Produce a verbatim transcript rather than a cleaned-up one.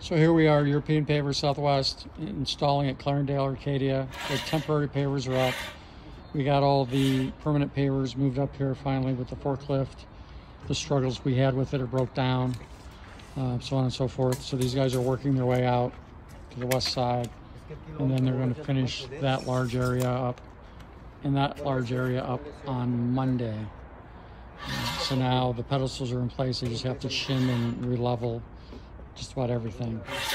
So here we are, European Pavers Southwest, installing at Clarendale, Arcadia. The temporary pavers are up. We got all the permanent pavers moved up here finally with the forklift. The struggles we had with it are broke down, uh, so on and so forth. So these guys are working their way out to the west side, and then they're going to finish that large area up and that large area up on Monday. Uh, so now the pedestals are in place. They just have to shim and re-level just about everything.